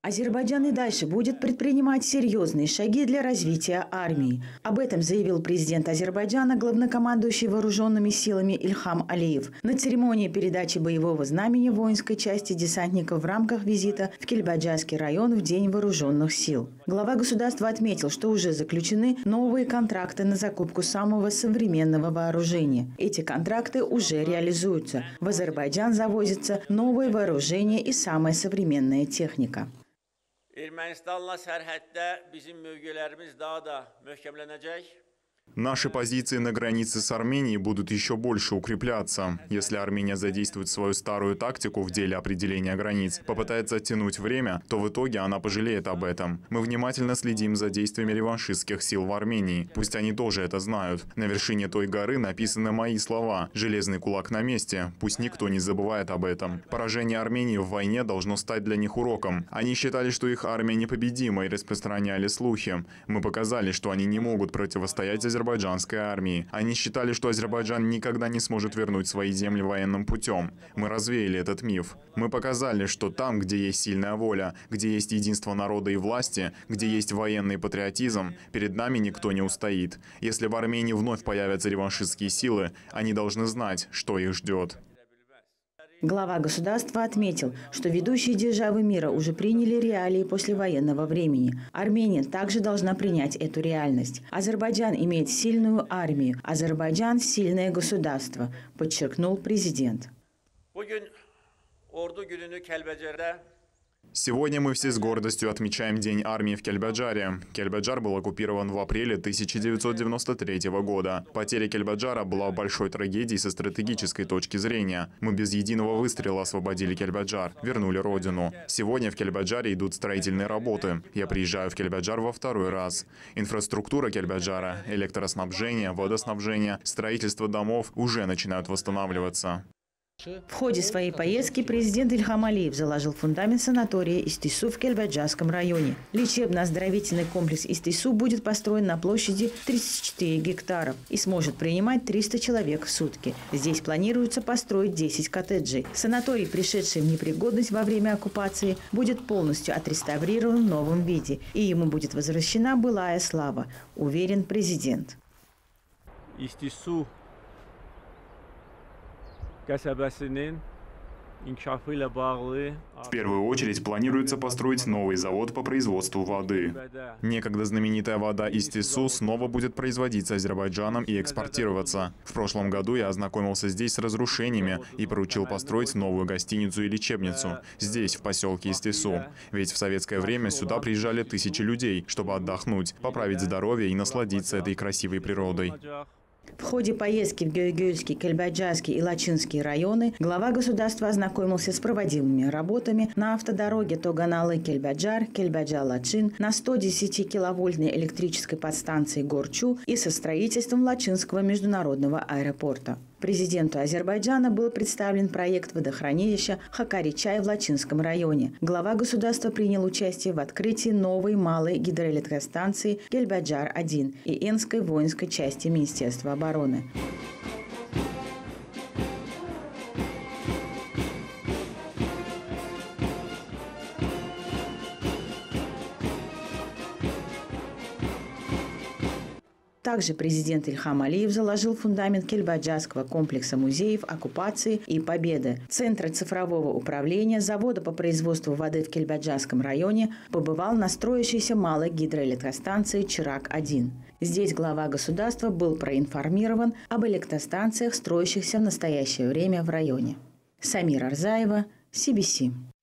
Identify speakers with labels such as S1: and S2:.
S1: Азербайджан и дальше будет предпринимать серьезные шаги для развития армии. Об этом заявил президент Азербайджана, главнокомандующий вооруженными силами Ильхам Алиев на церемонии передачи боевого знамени воинской части десантников в рамках визита в Кельбаджарский район в День вооруженных сил. Глава государства отметил, что уже заключены новые контракты на закупку самого современного вооружения. Эти контракты уже реализуются. В Азербайджан завозится новое вооружение и самая современная техника.
S2: Ermənistanla sərhəddə bizim mövqelərimiz daha da möhkəmlənəcək.
S3: Наши позиции на границе с Арменией будут еще больше укрепляться. Если Армения задействует свою старую тактику в деле определения границ, попытается оттянуть время, то в итоге она пожалеет об этом. Мы внимательно следим за действиями реваншистских сил в Армении. Пусть они тоже это знают. На вершине той горы написаны мои слова. Железный кулак на месте. Пусть никто не забывает об этом. Поражение Армении в войне должно стать для них уроком. Они считали, что их армия непобедима, и распространяли слухи. Мы показали, что они не могут противостоять азербайджанской армии. Они считали, что Азербайджан никогда не сможет вернуть свои земли военным путем. Мы развеяли этот миф. Мы показали, что там, где есть сильная воля, где есть единство народа и власти, где есть военный патриотизм, перед нами никто не устоит. Если в Армении вновь появятся реваншистские силы, они должны знать, что их ждет.
S1: Глава государства отметил, что ведущие державы мира уже приняли реалии послевоенного времени. Армения также должна принять эту реальность. Азербайджан имеет сильную армию. Азербайджан – сильное государство, подчеркнул президент.
S3: Сегодня мы все с гордостью отмечаем День армии в Кельбаджаре. Кельбаджар был оккупирован в апреле 1993 года. Потеря Кельбаджара была большой трагедией со стратегической точки зрения. Мы без единого выстрела освободили Кельбаджар, вернули родину. Сегодня в Кельбаджаре идут строительные работы. Я приезжаю в Кельбаджар во второй раз. Инфраструктура Кельбаджара, электроснабжение, водоснабжение, строительство домов уже начинают восстанавливаться.
S1: В ходе своей поездки президент Ильхам Алиев заложил фундамент санатория Истису в Кельбаджарском районе. Лечебно-оздоровительный комплекс Истису будет построен на площади 34 гектаров и сможет принимать 300 человек в сутки. Здесь планируется построить 10 коттеджей. Санаторий, пришедший в непригодность во время оккупации, будет полностью отреставрирован в новом виде, и ему будет возвращена былая слава, уверен президент.
S2: İstisu qəsəbəsinin inkişafı ilə bağlı
S3: В первую очередь планируется построить новый завод по производству воды. Некогда знаменитая вода Истису снова будет производиться Азербайджаном и экспортироваться. В прошлом году я ознакомился здесь с разрушениями и поручил построить новую гостиницу и лечебницу здесь, в поселке Истису. Ведь в советское время сюда приезжали тысячи людей, чтобы отдохнуть, поправить здоровье и насладиться этой красивой природой.
S1: В ходе поездки в Гюйгюльский, Кельбаджарский и Лачинский районы глава государства ознакомился с проводимыми работами на автодороге Тоганалы-Кельбаджар, Кельбаджар-Лачин, на 110-киловольтной электрической подстанции Горчу и со строительством Лачинского международного аэропорта. Президенту Азербайджана был представлен проект водохранилища Хакари-Чай в Лачинском районе. Глава государства принял участие в открытии новой малой гидроэлектростанции Кельбаджар-1 и Энской воинской части Министерства обороны. Также президент Ильхам Алиев заложил фундамент Кельбаджарского комплекса музеев оккупации и победы. Центра цифрового управления завода по производству воды в Кельбаджарском районе побывал на строящейся малой гидроэлектростанции Чирак-1. Здесь глава государства был проинформирован об электростанциях, строящихся в настоящее время в районе. Самира Арзаева, CBC.